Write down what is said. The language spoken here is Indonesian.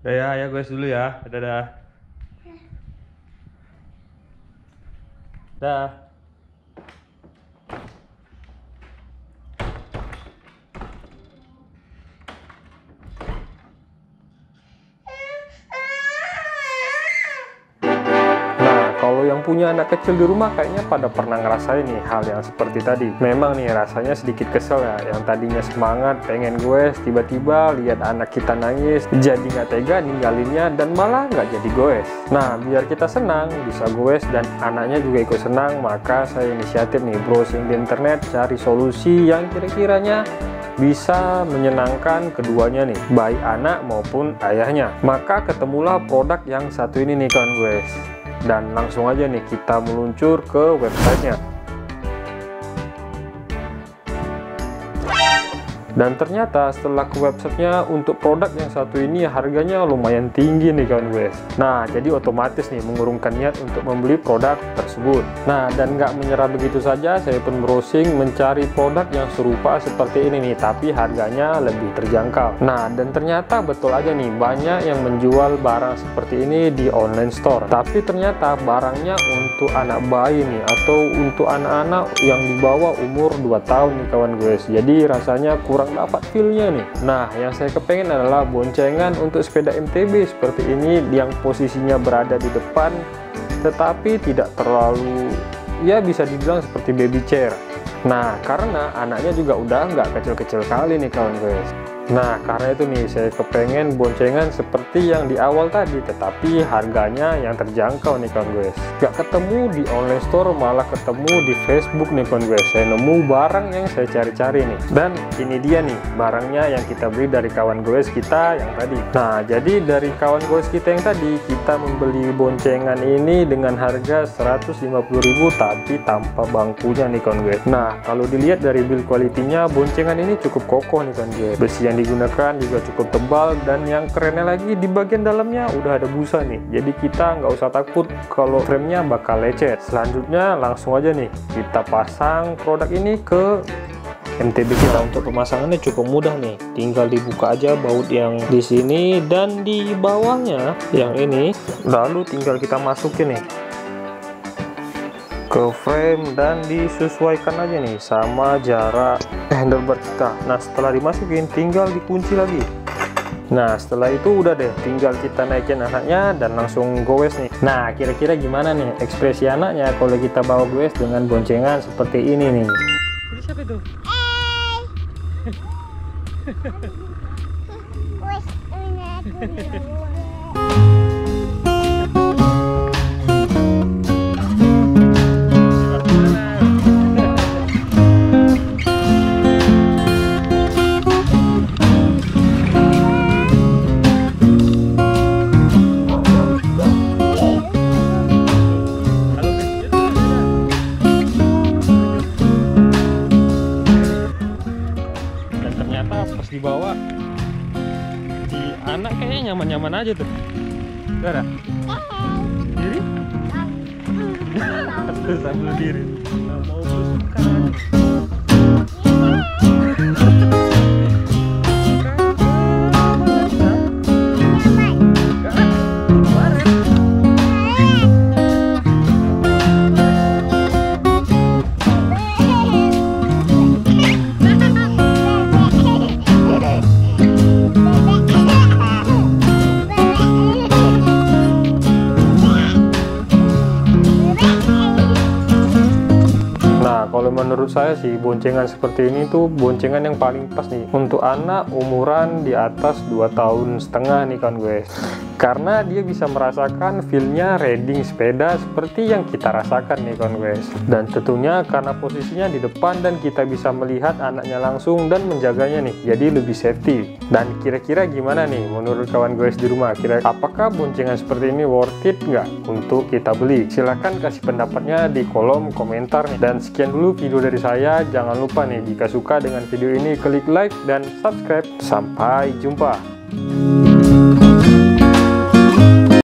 Udah ya gue dulu ya. Dadah. Dah. Kalau yang punya anak kecil di rumah kayaknya pada pernah ngerasain nih hal yang seperti tadi. Memang nih rasanya sedikit kesel ya, yang tadinya semangat pengen goes, tiba-tiba lihat anak kita nangis, jadi nggak tega ninggalinnya dan malah nggak jadi goes. Nah, biar kita senang bisa goes dan anaknya juga ikut senang, maka saya inisiatif nih browsing di internet cari solusi yang kira-kiranya bisa menyenangkan keduanya nih, baik anak maupun ayahnya. Maka ketemulah produk yang satu ini nih kawan guys. Dan langsung aja nih kita meluncur ke websitenya. Dan ternyata setelah ke websitenya, untuk produk yang satu ini harganya lumayan tinggi nih kawan guys. Nah, jadi otomatis nih mengurungkan niat untuk membeli produk tersebut. Nah, dan nggak menyerah begitu saja, saya pun browsing mencari produk yang serupa seperti ini nih, tapi harganya lebih terjangkau. Nah, dan ternyata betul aja nih, banyak yang menjual barang seperti ini di online store. Tapi ternyata barangnya untuk anak bayi nih, atau untuk anak-anak yang di bawah umur 2 tahun nih kawan guys. Jadi rasanya kurang dapat feel-nya nih. Nah, yang saya kepengen adalah boncengan untuk sepeda MTB seperti ini yang posisinya berada di depan, tetapi tidak terlalu, ya bisa dibilang seperti baby chair. Nah, karena anaknya juga udah nggak kecil-kecil kali nih kawan guys. Nah, karena itu nih saya kepengen boncengan seperti yang di awal tadi, tetapi harganya yang terjangkau nih kawan guys. Gak ketemu di online store, malah ketemu di Facebook nih kawan guys. Saya nemu barang yang saya cari-cari nih. Dan ini dia nih barangnya yang kita beli dari kawan guys kita yang tadi. Nah, jadi dari kawan guys kita yang tadi, kita membeli boncengan ini dengan harga 150.000 tapi tanpa bangkunya nih kawan guys. Nah, kalau dilihat dari build quality-nya, boncengan ini cukup kokoh nih kawan guys. Besi yang digunakan juga cukup tebal, dan yang kerennya lagi di bagian dalamnya udah ada busa nih, jadi kita nggak usah takut kalau framenya bakal lecet. Selanjutnya langsung aja nih kita pasang produk ini ke MTB kita. Untuk pemasangannya cukup mudah nih, tinggal dibuka aja baut yang di sini dan di bawahnya yang ini, lalu tinggal kita masukin nih ke frame dan disesuaikan aja nih sama jarak handlebar kita. Nah, setelah dimasukin tinggal dikunci lagi. Nah, setelah itu udah deh, tinggal kita naikin anaknya dan langsung goes nih. Nah, kira-kira gimana nih ekspresi anaknya kalau kita bawa goes dengan boncengan seperti ini nih? Ini siapa itu? Pas dibawa di anak kayaknya nyaman-nyaman aja tuh. Ada diri sambil diri mau belusukan. Kalau menurut saya sih boncengan seperti ini tuh boncengan yang paling pas nih untuk anak umuran di atas 2,5 tahun nih kan guys, karena dia bisa merasakan feelnya riding sepeda seperti yang kita rasakan nih kan guys. Dan tentunya karena posisinya di depan dan kita bisa melihat anaknya langsung dan menjaganya nih, jadi lebih safety. Dan kira-kira gimana nih menurut kawan guys di rumah, apakah boncengan seperti ini worth it nggak untuk kita beli? Silahkan kasih pendapatnya di kolom komentar nih. Dan sekian dulu video dari saya. Jangan lupa nih, jika suka dengan video ini klik like dan subscribe. Sampai jumpa.